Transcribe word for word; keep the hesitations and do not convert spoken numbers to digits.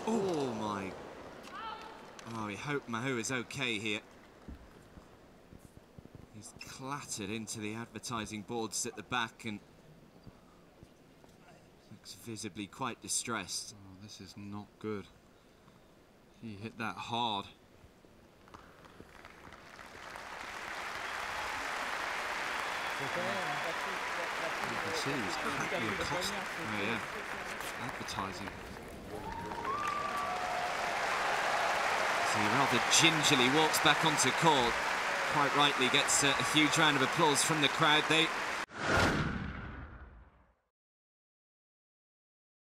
Oh my. Oh, we hope Mahut is okay here. He's clattered into the advertising boards at the back and looks visibly quite distressed. Oh, this is not good. He hit that hard. You can see he's cracking across. Oh yeah, advertising. So he rather gingerly walks back onto court. Quite rightly gets uh, a huge round of applause from the crowd. They